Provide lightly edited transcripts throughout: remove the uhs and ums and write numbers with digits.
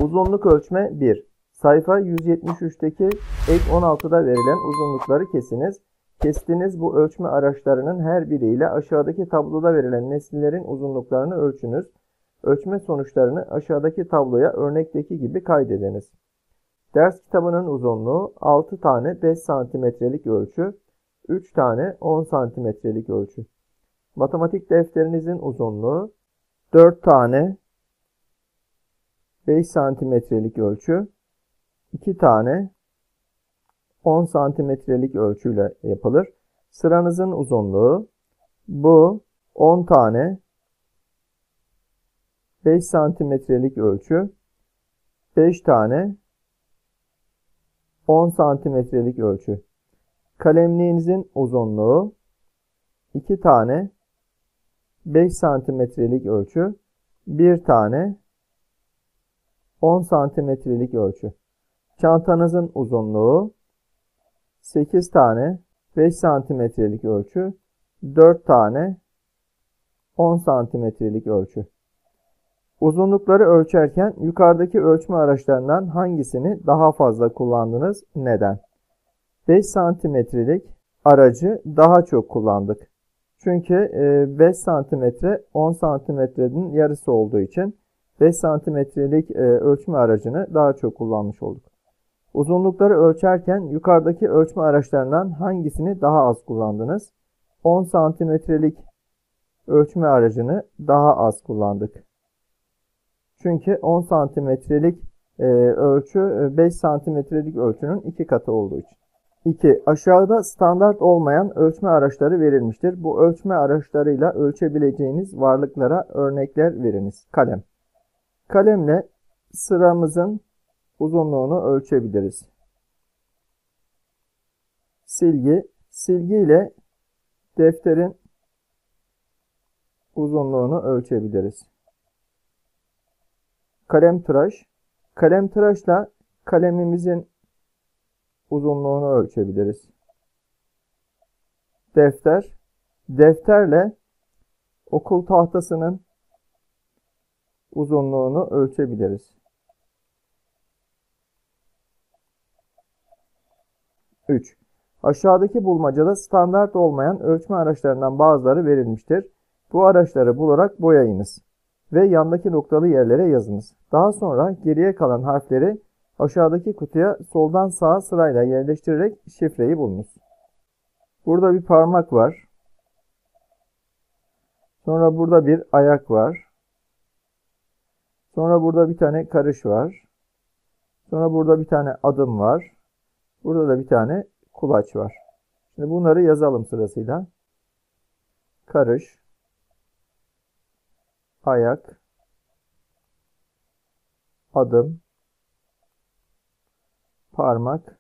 Uzunluk ölçme 1. Sayfa 173'teki ek 16'da verilen uzunlukları kesiniz. Kestiğiniz bu ölçme araçlarının her biriyle aşağıdaki tabloda verilen nesnelerin uzunluklarını ölçünüz. Ölçme sonuçlarını aşağıdaki tabloya örnekteki gibi kaydediniz. Ders kitabının uzunluğu 6 tane 5 santimetrelik ölçü, 3 tane 10 santimetrelik ölçü. Matematik defterinizin uzunluğu 4 tane 5 santimetrelik ölçü, 2 tane 10 santimetrelik ölçüyle yapılır. Sıranızın uzunluğu bu 10 tane 5 santimetrelik ölçü, 5 tane 10 santimetrelik ölçü. Kalemliğinizin uzunluğu 2 tane 5 santimetrelik ölçü, 1 tane 10 santimetrelik ölçü. Çantanızın uzunluğu 8 tane 5 santimetrelik ölçü, 4 tane 10 santimetrelik ölçü. Uzunlukları ölçerken yukarıdaki ölçme araçlarından hangisini daha fazla kullandınız? Neden? 5 santimetrelik aracı daha çok kullandık. Çünkü 5 santimetre 10 santimetrenin yarısı olduğu için 5 santimetrelik ölçme aracını daha çok kullanmış olduk. Uzunlukları ölçerken yukarıdaki ölçme araçlarından hangisini daha az kullandınız? 10 santimetrelik ölçme aracını daha az kullandık. Çünkü 10 santimetrelik ölçü 5 santimetrelik ölçünün 2 katı olduğu için. 2. Aşağıda standart olmayan ölçme araçları verilmiştir. Bu ölçme araçlarıyla ölçebileceğiniz varlıklara örnekler veriniz. Kalem. Kalemle sıramızın uzunluğunu ölçebiliriz. Silgi. Silgi ile defterin uzunluğunu ölçebiliriz. Kalemtıraş. Kalemtıraşla kalemimizin uzunluğunu ölçebiliriz. Defter. Defterle okul tahtasının uzunluğunu ölçebiliriz. 3. Aşağıdaki bulmacada standart olmayan ölçme araçlarından bazıları verilmiştir. Bu araçları bularak boyayınız ve yandaki noktalı yerlere yazınız. Daha sonra geriye kalan harfleri aşağıdaki kutuya soldan sağa sırayla yerleştirerek şifreyi bulunuz. Burada bir parmak var. Sonra burada bir ayak var. Sonra burada bir tane karış var. Sonra burada bir tane adım var. Burada da bir tane kulaç var. Şimdi bunları yazalım sırasıyla. Karış, ayak, adım, parmak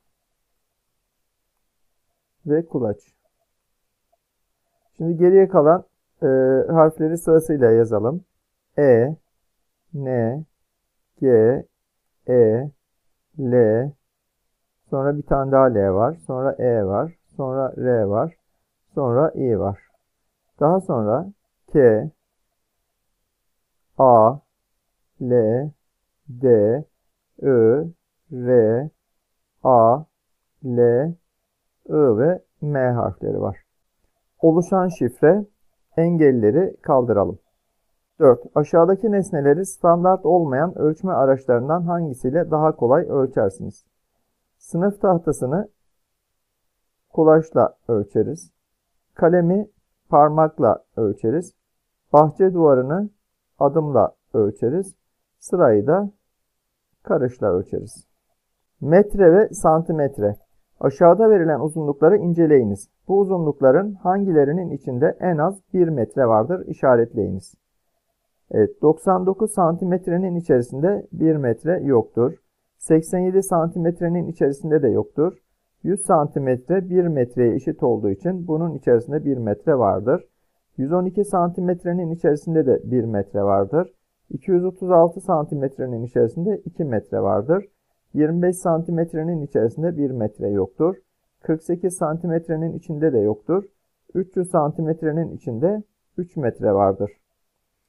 ve kulaç. Şimdi geriye kalan harfleri sırasıyla yazalım. E, N, G, E, L, sonra bir tane daha L var, sonra E var, sonra R var, sonra İ var. Daha sonra K, A, L, D, Ö, R, A, L, I ve M harfleri var. Oluşan şifre engelleri kaldıralım. 4. Aşağıdaki nesneleri standart olmayan ölçme araçlarından hangisiyle daha kolay ölçersiniz? Sınıf tahtasını kulaçla ölçeriz. Kalemi parmakla ölçeriz. Bahçe duvarını adımla ölçeriz. Sırayı da karışla ölçeriz. Metre ve santimetre. Aşağıda verilen uzunlukları inceleyiniz. Bu uzunlukların hangilerinin içinde en az 1 metre vardır? İşaretleyiniz. Evet, 99 santimetrenin içerisinde 1 metre yoktur. 87 santimetrenin içerisinde de yoktur. 100 santimetre 1 metreye eşit olduğu için bunun içerisinde 1 metre vardır. 112 santimetrenin içerisinde de 1 metre vardır. 236 santimetrenin içerisinde 2 metre vardır. 25 santimetrenin içerisinde 1 metre yoktur. 48 santimetrenin içinde de yoktur. 300 santimetrenin içinde 3 metre vardır.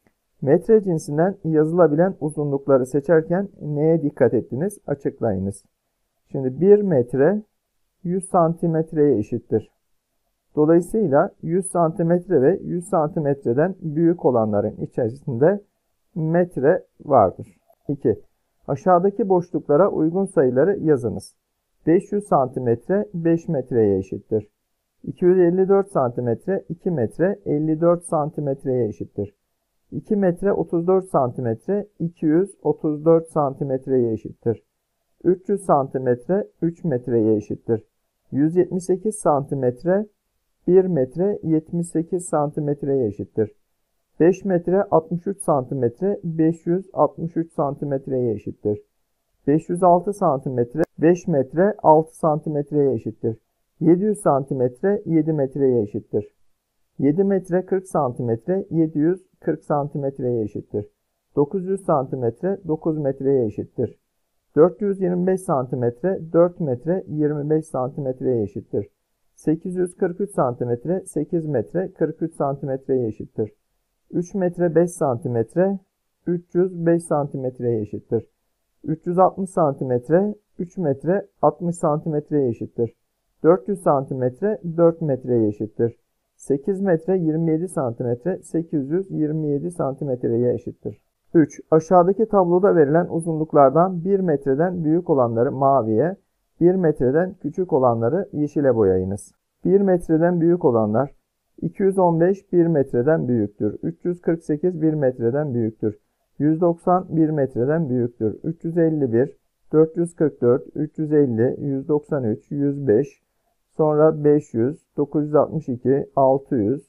Metre cinsinden yazılabilen uzunlukları seçerken neye dikkat ettiniz? Açıklayınız. Şimdi 1 metre 100 santimetreye eşittir. Dolayısıyla 100 santimetre ve 100 santimetreden büyük olanların içerisinde metre vardır. 2. Aşağıdaki boşluklara uygun sayıları yazınız. 500 santimetre 5 metreye eşittir. 254 santimetre 2 metre 54 santimetreye eşittir. 2 metre 34 santimetre 234 santimetreye eşittir. 300 santimetre 3 metreye eşittir. 178 santimetre 1 metre 78 santimetreye eşittir. 5 metre 63 santimetre 563 santimetreye eşittir. 506 santimetre 5 metre 6 santimetreye eşittir. 700 santimetre 7 metreye eşittir. 7 metre 40 santimetre 740 santimetreye eşittir. 900 santimetre 9 metreye eşittir. 425 santimetre 4 metre 25 santimetreye eşittir. 843 santimetre 8 metre 43 santimetreye eşittir. 3 metre 5 santimetre 305 santimetreye eşittir. 360 santimetre 3 metre 60 santimetreye eşittir. 400 santimetre 4 metreye eşittir. 8 metre 27 santimetre 827 santimetreye eşittir. 3. Aşağıdaki tabloda verilen uzunluklardan 1 metreden büyük olanları maviye, 1 metreden küçük olanları yeşile boyayınız. 1 metreden büyük olanlar 215 1 metreden büyüktür. 348 1 metreden büyüktür. 190 1 metreden büyüktür. 351, 444, 350, 193, 105, sonra 500, 962, 600,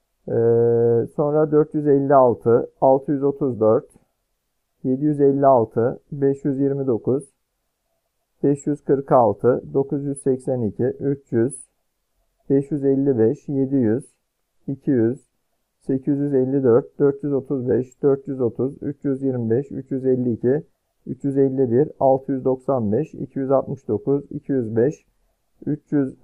sonra 456, 634, 756, 529, 546, 982, 300, 555, 700, 200, 854, 435, 430, 325, 352, 351, 695, 269, 205, 300,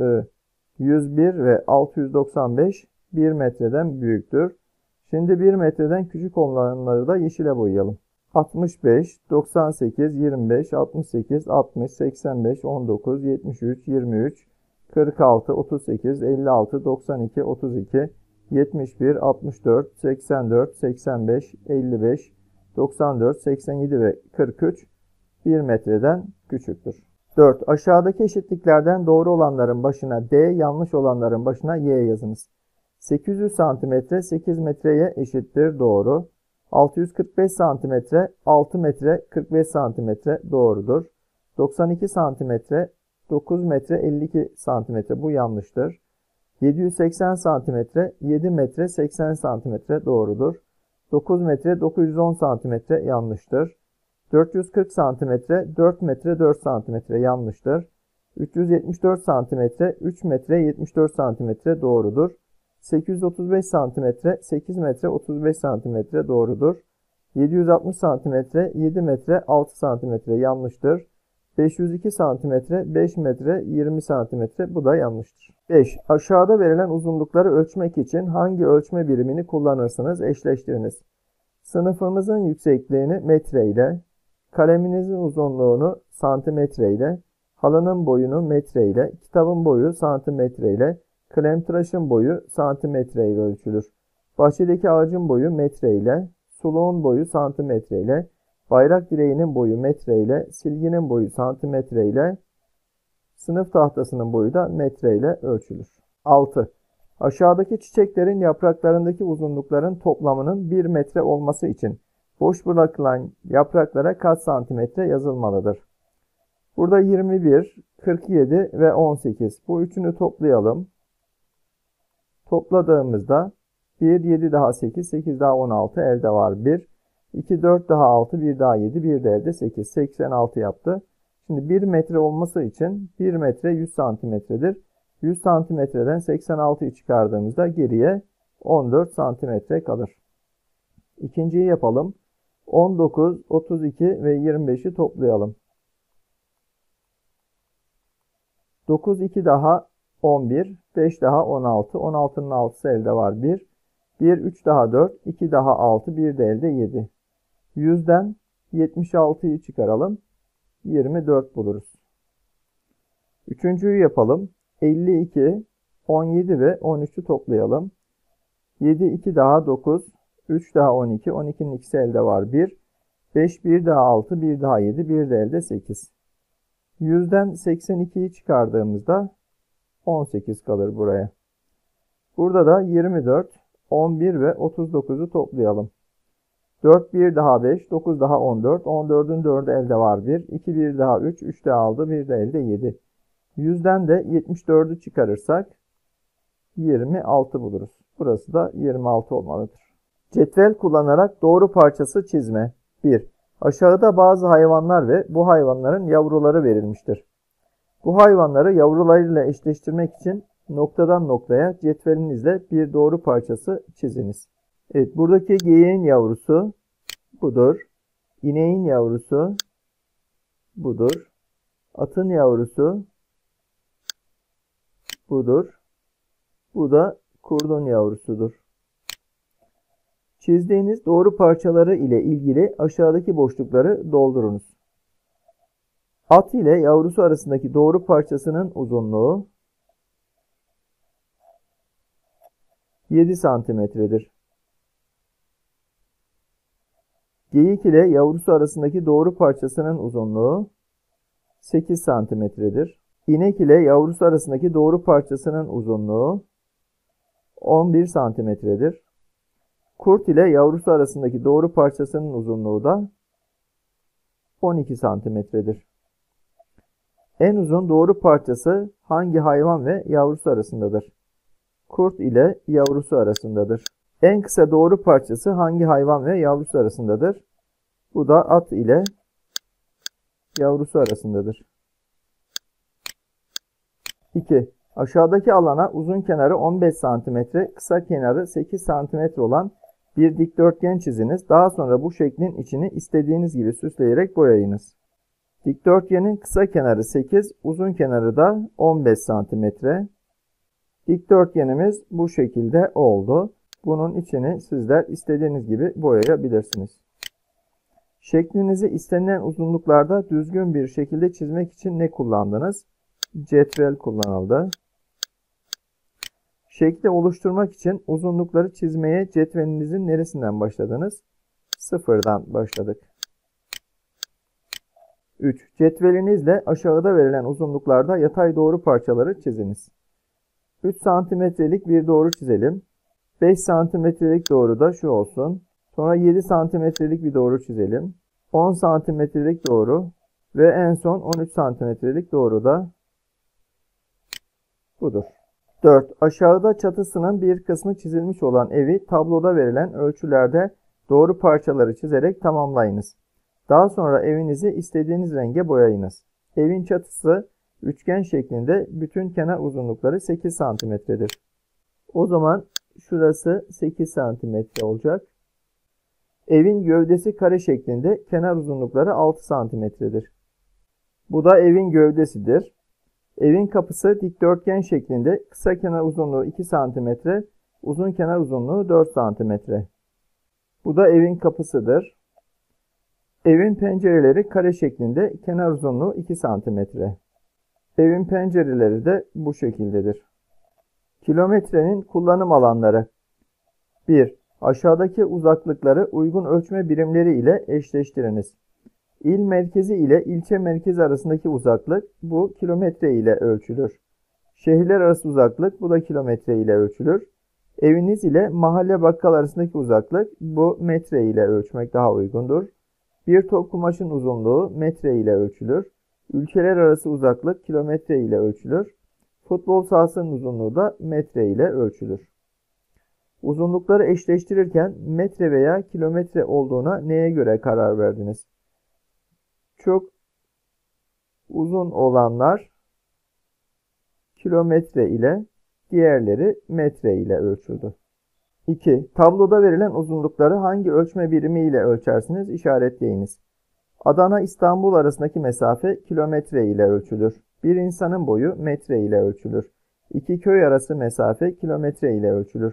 101 ve 695 1 metreden büyüktür. Şimdi 1 metreden küçük olanları da yeşile boyayalım. 65, 98, 25, 68, 60, 85, 19, 73, 23, 46, 38, 56, 92, 32, 71, 64, 84, 85, 55, 94, 87 ve 43 1 metreden küçüktür. 4. Aşağıdaki eşitliklerden doğru olanların başına D, yanlış olanların başına Y yazınız. 800 cm 8 metreye eşittir, doğru. 645 cm 6 metre 45 cm doğrudur. 92 cm 9 metre 52 cm, bu yanlıştır. 780 cm 7 metre 80 cm doğrudur. 9 metre 910 cm yanlıştır. 440 cm 4 metre 4 cm yanlıştır. 374 cm 3 metre 74 cm doğrudur. 835 cm 8 metre 35 cm doğrudur. 760 cm 7 metre 6 cm yanlıştır. 502 cm 5 metre 20 cm, bu da yanlıştır. 5. Aşağıda verilen uzunlukları ölçmek için hangi ölçme birimini kullanırsınız? Eşleştiriniz. Sınıfımızın yüksekliğini metre ile, kaleminizin uzunluğunu santimetre ile, halının boyunu metre ile, kitabın boyu santimetre ile, kalemtıraşın boyu santimetre ile ölçülür. Bahçedeki ağacın boyu metre ile, suluğun boyu santimetre ile, bayrak direğinin boyu metre ile, silginin boyu santimetre ile, sınıf tahtasının boyu da metre ile ölçülür. 6. Aşağıdaki çiçeklerin yapraklarındaki uzunlukların toplamının 1 metre olması için boş bırakılan yapraklara kaç santimetre yazılmalıdır? Burada 21, 47 ve 18. Bu üçünü toplayalım. Topladığımızda 1, 7 daha 8, 8 daha 16, elde var 1. 2, 4 daha 6, 1 daha 7, 1 de elde 8, 86 yaptı. Şimdi 1 metre olması için 1 metre 100 santimetredir. 100 santimetreden 86'yı çıkardığımızda geriye 14 santimetre kalır. İkinciyi yapalım. 19, 32 ve 25'i toplayalım. 9, 2 daha 11, 5 daha 16. 16'nın 6'sı elde var 1. 1, 3 daha 4, 2 daha 6, 1 de elde 7. 100'den 76'yı çıkaralım. 24 buluruz. Üçüncüyü yapalım. 52, 17 ve 13'ü toplayalım. 7, 2 daha 9, 3 daha 12, 12'nin ikisi elde var 1. 5, 1 daha 6, 1 daha 7, 1 de elde 8. 100'den 82'yi çıkardığımızda 18 kalır buraya. Burada da 24, 11 ve 39'u toplayalım. 4, 1 daha 5, 9 daha 14, 14'ün 4'ü elde var 1, 2, 1 daha 3, 3 de aldı, 1 de elde 7. 100'den de 74'ü çıkarırsak 26 buluruz. Burası da 26 olmalıdır. Cetvel kullanarak doğru parçası çizme. 1. Aşağıda bazı hayvanlar ve bu hayvanların yavruları verilmiştir. Bu hayvanları yavrularıyla eşleştirmek için noktadan noktaya cetvelinizle bir doğru parçası çiziniz. Evet, buradaki geyiğin yavrusu budur. İneğin yavrusu budur. Atın yavrusu budur. Bu da kurdun yavrusudur. Çizdiğiniz doğru parçaları ile ilgili aşağıdaki boşlukları doldurunuz. At ile yavrusu arasındaki doğru parçasının uzunluğu 7 santimetredir. Geyik ile yavrusu arasındaki doğru parçasının uzunluğu 8 santimetredir. İnek ile yavrusu arasındaki doğru parçasının uzunluğu 11 santimetredir. Kurt ile yavrusu arasındaki doğru parçasının uzunluğu da 12 santimetredir. En uzun doğru parçası hangi hayvan ve yavrusu arasındadır? Kurt ile yavrusu arasındadır. En kısa doğru parçası hangi hayvan ve yavrusu arasındadır? Bu da at ile yavrusu arasındadır. 2. Aşağıdaki alana uzun kenarı 15 cm, kısa kenarı 8 cm olan bir dikdörtgen çiziniz. Daha sonra bu şeklin içini istediğiniz gibi süsleyerek boyayınız. Dikdörtgenin kısa kenarı 8, uzun kenarı da 15 cm. Dikdörtgenimiz bu şekilde oldu. Bunun içini sizler istediğiniz gibi boyayabilirsiniz. Şeklinizi istenilen uzunluklarda düzgün bir şekilde çizmek için ne kullandınız? Cetvel kullanıldı. Şekli oluşturmak için uzunlukları çizmeye cetvelinizin neresinden başladınız? Sıfırdan başladık. 3. Cetvelinizle aşağıda verilen uzunluklarda yatay doğru parçaları çiziniz. 3 santimetrelik bir doğru çizelim. 5 santimetrelik doğru da şu olsun. Sonra 7 santimetrelik bir doğru çizelim. 10 santimetrelik doğru ve en son 13 santimetrelik doğru da budur. 4. Aşağıda çatısının bir kısmı çizilmiş olan evi tabloda verilen ölçülerde doğru parçaları çizerek tamamlayınız. Daha sonra evinizi istediğiniz renge boyayınız. Evin çatısı üçgen şeklinde, bütün kenar uzunlukları 8 santimetredir. O zaman şurası 8 santimetre olacak. Evin gövdesi kare şeklinde, kenar uzunlukları 6 santimetredir. Bu da evin gövdesidir. Evin kapısı dikdörtgen şeklinde, kısa kenar uzunluğu 2 cm, uzun kenar uzunluğu 4 cm. Bu da evin kapısıdır. Evin pencereleri kare şeklinde, kenar uzunluğu 2 cm. Evin pencereleri de bu şekildedir. Kilometrenin kullanım alanları. 1. Aşağıdaki uzaklıkları uygun ölçme birimleri ile eşleştiriniz. İl merkezi ile ilçe merkezi arasındaki uzaklık bu kilometre ile ölçülür. Şehirler arası uzaklık bu da kilometre ile ölçülür. Eviniz ile mahalle bakkal arasındaki uzaklık bu metre ile ölçmek daha uygundur. Bir top kumaşın uzunluğu metre ile ölçülür. Ülkeler arası uzaklık kilometre ile ölçülür. Futbol sahasının uzunluğu da metre ile ölçülür. Uzunlukları eşleştirirken metre veya kilometre olduğuna neye göre karar verdiniz? Çok uzun olanlar kilometre ile, diğerleri metre ile ölçüldü. 2. Tabloda verilen uzunlukları hangi ölçme birimi ile ölçersiniz? İşaretleyiniz. Adana-İstanbul arasındaki mesafe kilometre ile ölçülür. Bir insanın boyu metre ile ölçülür. İki köy arası mesafe kilometre ile ölçülür.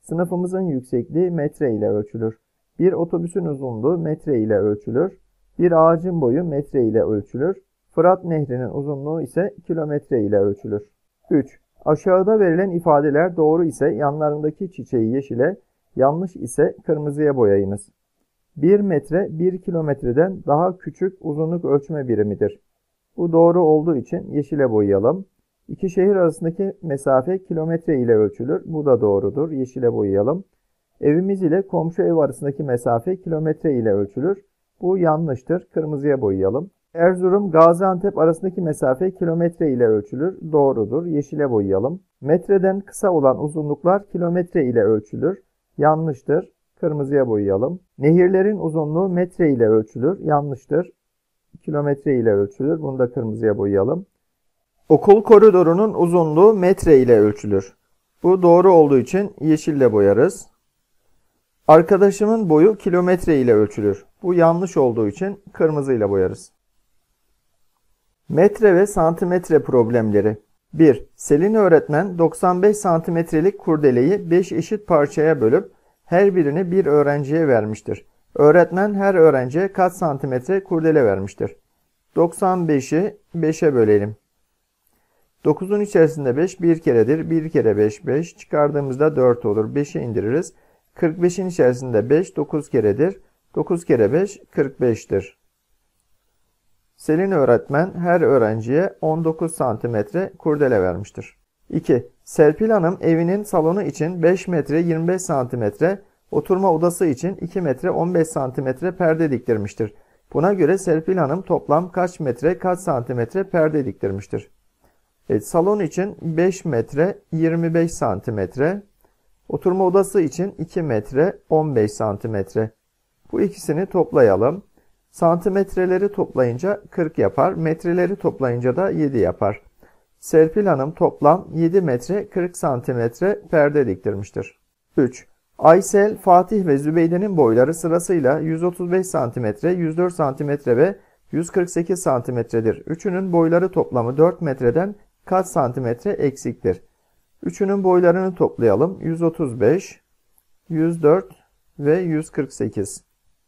Sınıfımızın yüksekliği metre ile ölçülür. Bir otobüsün uzunluğu metre ile ölçülür. Bir ağacın boyu metre ile ölçülür. Fırat Nehri'nin uzunluğu ise kilometre ile ölçülür. 3. Aşağıda verilen ifadeler doğru ise yanlarındaki çiçeği yeşile, yanlış ise kırmızıya boyayınız. 1 metre 1 kilometreden daha küçük uzunluk ölçme birimidir. Bu doğru olduğu için yeşile boyayalım. İki şehir arasındaki mesafe kilometre ile ölçülür. Bu da doğrudur. Yeşile boyayalım. Evimiz ile komşu ev arasındaki mesafe kilometre ile ölçülür. Bu yanlıştır. Kırmızıya boyayalım. Erzurum-Gaziantep arasındaki mesafe kilometre ile ölçülür. Doğrudur. Yeşile boyayalım. Metreden kısa olan uzunluklar kilometre ile ölçülür. Yanlıştır. Kırmızıya boyayalım. Nehirlerin uzunluğu metre ile ölçülür. Yanlıştır. Kilometre ile ölçülür. Bunu da kırmızıya boyayalım. Okul koridorunun uzunluğu metre ile ölçülür. Bu doğru olduğu için yeşille boyarız. Arkadaşımın boyu kilometre ile ölçülür. Bu yanlış olduğu için kırmızıyla boyarız. Metre ve santimetre problemleri. 1. Selin öğretmen 95 santimetrelik kurdeleyi 5 eşit parçaya bölüp her birini bir öğrenciye vermiştir. Öğretmen her öğrenciye kaç santimetre kurdele vermiştir? 95'i 5'e bölelim. 9'un içerisinde 5 bir keredir. 1 kere 5 5. Çıkardığımızda 4 olur. 5'e indiririz. 45'in içerisinde 5 9 keredir. 9 kere 5 45'tir. Selin öğretmen her öğrenciye 19 santimetre kurdele vermiştir. 2. Serpil Hanım evinin salonu için 5 metre 25 santimetre, oturma odası için 2 metre 15 santimetre perde diktirmiştir. Buna göre Serpil Hanım toplam kaç metre kaç santimetre perde diktirmiştir? Evet, salon için 5 metre 25 santimetre, oturma odası için 2 metre 15 santimetre. Bu ikisini toplayalım. Santimetreleri toplayınca 40 yapar, metreleri toplayınca da 7 yapar. Serpil Hanım toplam 7 metre 40 santimetre perde diktirmiştir. 3. Aysel, Fatih ve Zübeyde'nin boyları sırasıyla 135 santimetre, 104 santimetre ve 148 santimetredir. Üçünün boyları toplamı 4 metreden kaç santimetre eksiktir? Üçünün boylarını toplayalım. 135, 104 ve 148.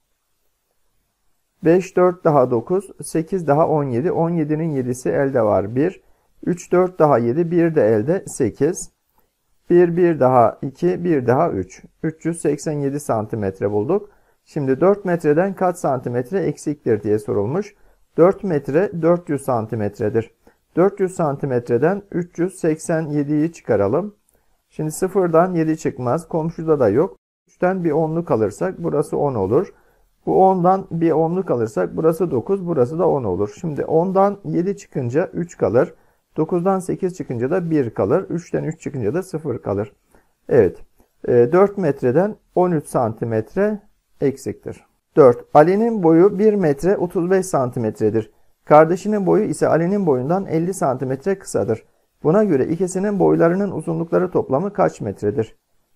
5, 4 daha 9, 8 daha 17. 17'nin 7'si elde var 1. 3, 4 daha 7, 1 de elde 8. 1, 1 daha 2, 1 daha 3. 387 santimetre bulduk. Şimdi 4 metreden kaç santimetre eksiktir diye sorulmuş. 4 metre 400 santimetredir. 400 santimetreden 387'yi çıkaralım. Şimdi sıfırdan 7 çıkmaz. Komşuda da yok. 3'ten bir 10'luk alırsak burası 10 olur. Bu 10'dan bir 10'luk alırsak burası 9, burası da 10 olur. Şimdi 10'dan 7 çıkınca 3 kalır. 9'dan 8 çıkınca da 1 kalır. 3'ten 3 çıkınca da 0 kalır. Evet. 4 metreden 13 santimetre eksiktir. 4. Ali'nin boyu 1 metre 35 santimetredir. Kardeşinin boyu ise Ali'nin boyundan 50 santimetre kısadır. Buna göre ikisinin boylarının uzunlukları toplamı kaç metredir?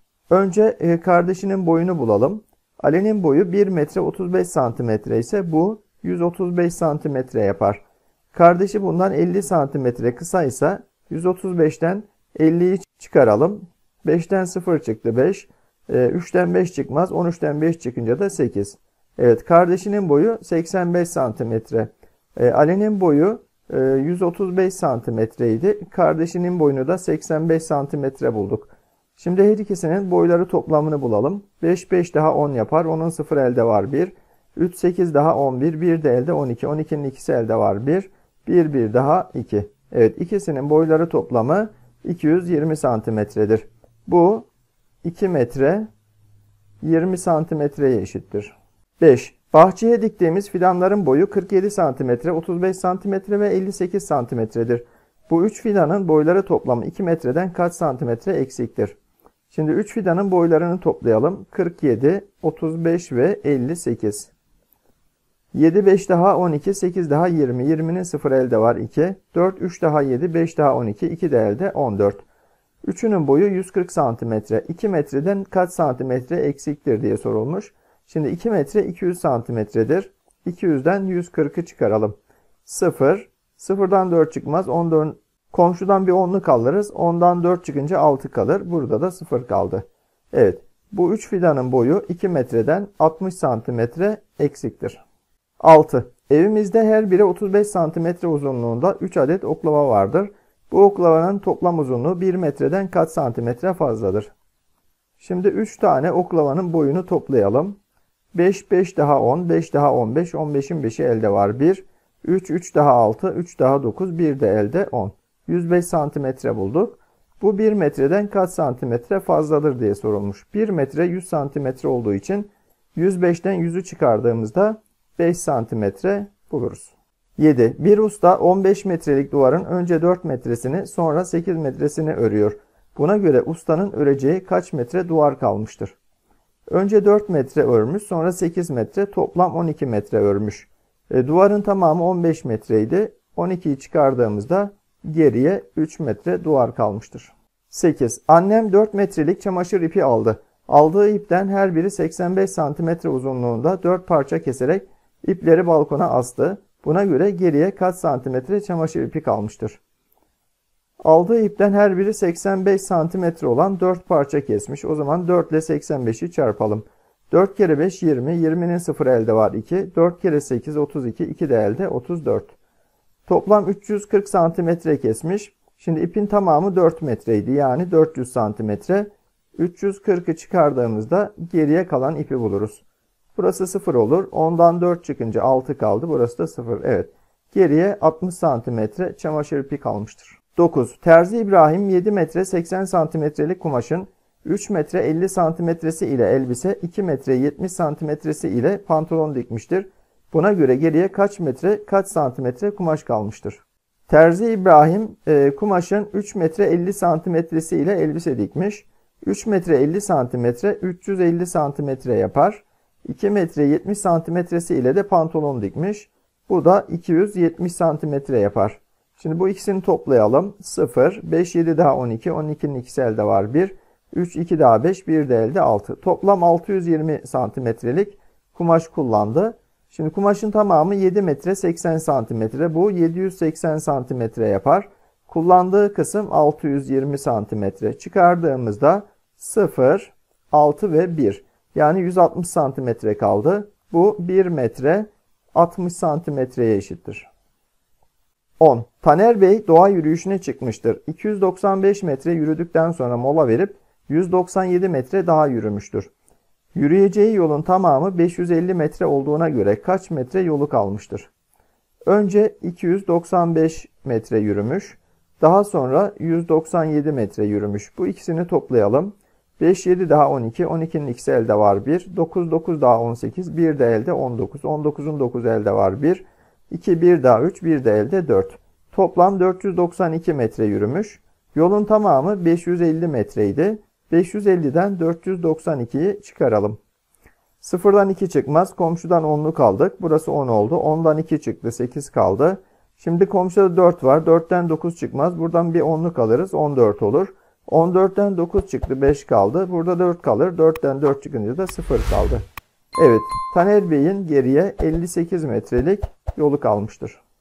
Önce kardeşinin boyunu bulalım. Ali'nin boyu 1 metre 35 santimetre ise bu 135 santimetre yapar. Kardeşi bundan 50 santimetre kısaysa 135'ten 50'yi çıkaralım. 5'ten 0 çıktı 5. 3'ten 5 çıkmaz. 13'ten 5 çıkınca da 8. Evet, kardeşinin boyu 85 santimetre. Ali'nin boyu 135 santimetreydi. Kardeşinin boyunu da 85 santimetre bulduk. Şimdi her ikisinin boyları toplamını bulalım. 5, 5 daha 10 yapar. Onun 0 elde var 1. 3, 8 daha 11. 1 de elde 12. 12'nin ikisi elde var 1. 1, 1 daha 2. Evet, ikisinin boyları toplamı 220 santimetredir. Bu 2 metre 20 santimetreye eşittir. 5. Bahçeye diktiğimiz fidanların boyu 47 santimetre, 35 santimetre ve 58 santimetredir. Bu 3 fidanın boyları toplamı 2 metreden kaç santimetre eksiktir? Şimdi 3 fidanın boylarını toplayalım. 47, 35 ve 58. 7, 5 daha 12, 8 daha 20. 20'nin 0 elde var 2. 4, 3 daha 7, 5 daha 12, 2 de elde 14. Üçünün boyu 140 santimetre. 2 metreden kaç santimetre eksiktir diye sorulmuş. Şimdi 2 metre 200 santimetredir. 200'den 140'ı çıkaralım. 0. 0'dan 4 çıkmaz. 14, komşudan bir 10'luk alırız. 10'dan 4 çıkınca 6 kalır. Burada da 0 kaldı. Evet, bu 3 fidanın boyu 2 metreden 60 santimetre eksiktir. 6. Evimizde her biri 35 santimetre uzunluğunda 3 adet oklava vardır. Bu oklavanın toplam uzunluğu 1 metreden kaç santimetre fazladır? Şimdi 3 tane oklavanın boyunu toplayalım. 5, 5 daha 10, 5 daha 15, 15'in 5'i elde var 1. 3, 3 daha 6, 3 daha 9, 1 de elde 10. 105 santimetre bulduk. Bu 1 metreden kaç santimetre fazladır diye sorulmuş. 1 metre 100 santimetre olduğu için 105'ten 100'ü çıkardığımızda 5 santimetre buluruz. 7. Bir usta 15 metrelik duvarın önce 4 metresini sonra 8 metresini örüyor. Buna göre ustanın öreceği kaç metre duvar kalmıştır? Önce 4 metre örmüş, sonra 8 metre, toplam 12 metre örmüş. Duvarın tamamı 15 metreydi. 12'yi çıkardığımızda geriye 3 metre duvar kalmıştır. 8. Annem 4 metrelik çamaşır ipi aldı. Aldığı ipten her biri 85 santimetre uzunluğunda 4 parça keserek ipleri balkona astı. Buna göre geriye kaç santimetre çamaşır ipi kalmıştır? Aldığı ipten her biri 85 santimetre olan 4 parça kesmiş. O zaman 4 ile 85'i çarpalım. 4 kere 5 20. 20'nin 0 elde var 2. 4 kere 8 32. 2 de elde 34. Toplam 340 santimetre kesmiş. Şimdi ipin tamamı 4 metreydi. Yani 400 santimetre. 340'ı çıkardığımızda geriye kalan ipi buluruz. Burası 0 olur. 10'dan 4 çıkınca 6 kaldı. Burası da 0. Evet. Geriye 60 santimetre çamaşır ipi kalmıştır. 9. Terzi İbrahim 7 metre 80 santimetrelik kumaşın 3 metre 50 santimetresi ile elbise, 2 metre 70 santimetresi ile pantolon dikmiştir. Buna göre geriye kaç metre kaç santimetre kumaş kalmıştır? Terzi İbrahim kumaşın 3 metre 50 santimetresi ile elbise dikmiş. 3 metre 50 santimetre 350 santimetre yapar. 2 metre 70 santimetresi ile de pantolon dikmiş. Bu da 270 santimetre yapar. Şimdi bu ikisini toplayalım. 0, 5, 7 daha 12, 12'nin ikisi elde var 1. 3, 2 daha 5, 1 de elde 6. Toplam 620 santimetrelik kumaş kullandı. Şimdi kumaşın tamamı 7 metre 80 santimetre. Bu 780 santimetre yapar. Kullandığı kısım 620 santimetre. Çıkardığımızda 0, 6 ve 1. Yani 160 santimetre kaldı. Bu 1 metre 60 santimetreye eşittir. 10. Taner Bey doğa yürüyüşüne çıkmıştır. 295 metre yürüdükten sonra mola verip 197 metre daha yürümüştür. Yürüyeceği yolun tamamı 550 metre olduğuna göre kaç metre yolu kalmıştır? Önce 295 metre yürümüş. Daha sonra 197 metre yürümüş. Bu ikisini toplayalım. 5, 7 daha 12. 12'nin ikisi elde var 1. 9, 9 daha 18. 1 de elde 19. 19'un 9 elde var 1. 2, 1 daha 3. 1 de elde 4. Toplam 492 metre yürümüş. Yolun tamamı 550 metreydi. 550'den 492'yi çıkaralım. 0'dan 2 çıkmaz. Komşudan 10'luk aldık. Burası 10 oldu. 10'dan 2 çıktı. 8 kaldı. Şimdi komşuda 4 var. 4'ten 9 çıkmaz. Buradan bir 10'luk alırız. 14 olur. 14'ten 9 çıktı. 5 kaldı. Burada 4 kalır. 4'ten 4 çıkınca da 0 kaldı. Evet. Taner Bey'in geriye 58 metrelik yolu kalmıştır.